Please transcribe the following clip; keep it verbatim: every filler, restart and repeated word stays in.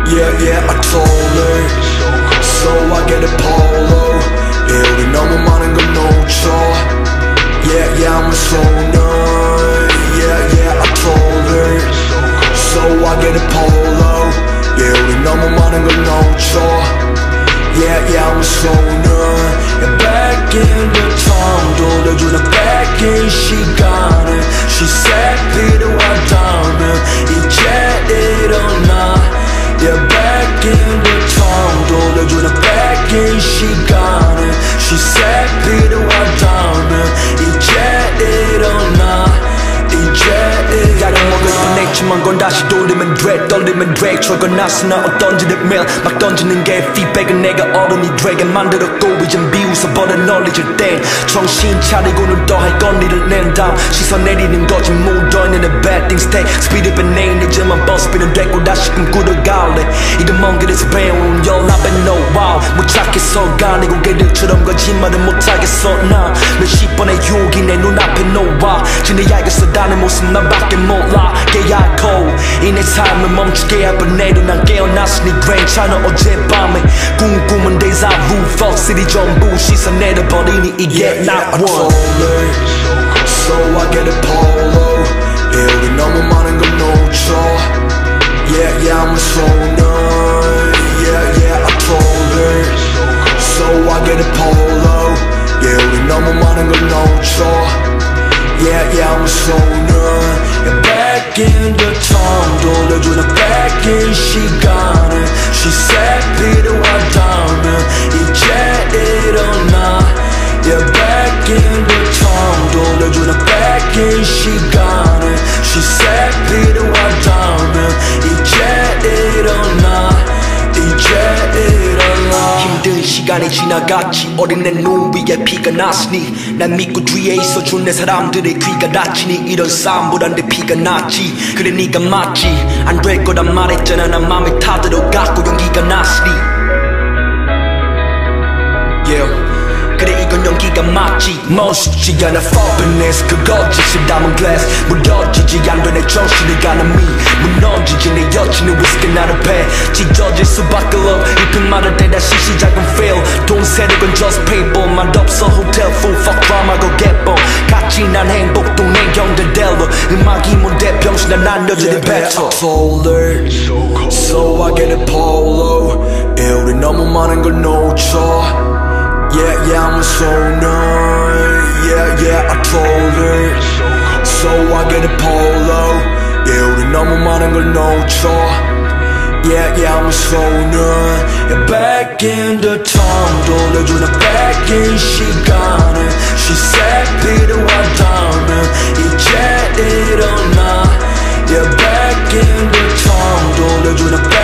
Yeah, yeah, I told her. So I get a polo. Yeah, 우리 너무 많은 걸 놓쳐. Yeah, yeah, I'm a stoner. Yeah, yeah, I told her. So I get a polo. Yeah, 우리 너무 많은 걸 놓쳐. Yeah, yeah, I'm a stoner. Yeah, back in the time 돌려주는 back in 시간을 She said 필요하다면 이제 일어나. Yeah, back in the time 돌려주는 back in 시간을 She said 필요하다면 이제 일어나. 이제 약을 먹을 뻔했지만 건 다시 돌리면 돼. 떨리면 돼. 철거났으나 어떤지는 매일 막 던지는 게 feedback은 내가 어른이 되게 만들었고 이젠 비웃어버려 널리질 땐 정신 차리고는 더 할 건 일을 낸 다음 시선 내리는 거지 묻어있는 the bad things take speed up and name 이제만 버스비는 됐고 다시금 굳어갈래. 이런 먼 길에서 배운 Your love and no wow 못 찾겠어 가네 고개들처럼 거짓말은 못하겠어 나 몇십 번의 유혹이 내 눈앞에 놓아 지내야 알겠어 나의 모습 나밖에 몰라 깨약고 이 내 삶을 멈추게 할 뻔해도 난 깨어났으니 괜찮아. 어젯밤에 꿈꾸면 데자 vu fuck city 전부 시선 내려버리니 이게 not one. So I get a polo. Yeah, 우리 너무 많은 걸 놓쳐. Yeah, yeah, I'm a stoner. Yeah, yeah, I told her. So I get a polo. Yeah, 우리 너무 많은 걸 놓쳐. Yeah, yeah, I'm a stoner. Yeah, back in the time 돌려주는 back in 시간을 She said 필요하다면 이제 일어나. Yeah, back in the time 돌려주는 back in 시간을 She said 필요하다면 이제 일어나. 이제 일어나. 힘든 시간이 지나갔지. 어린 내 눈 위에 피가 났으니 난 믿고 뒤에 있어준 내 사람들의 귀가 다치니 이런 싸움보단 내 피가 낫지. 그래 네가 맞지. 안 될 거란 말했잖아. 난 맘에 타들어갔고 용기가 났으니 yeah. 그래 이건 연기가 맞지. 멋있지 않아 fuckiness 그 거짓을 담은 glass 무뎌지지 않는 내 정신을 가는 미 무너지지 내 여친은 위스키 나를 패 찢어질 수밖에 없. 이쁜 말을 때 다시 시작은 fail. 돈 세력은 just paper 맛없어 hotel full fuck drama go get bomb. 같이 난 행복 동네 경제대로 음악이 뭔데 병신아 난 여전히 better. I told her so I get a polo. Yeah, 우리 너무 많은 걸 놓쳐. Yeah, yeah, I'm a stoner. Yeah, yeah, I told her. So I get a polo. Yeah, 우리 너무 많은 걸 놓쳐. Yeah, yeah, I'm a stoner. Yeah, back in the time 돌려주는 back in 시간을 She said 필요하다면 이제 일어나. Yeah, back in the time 돌려주는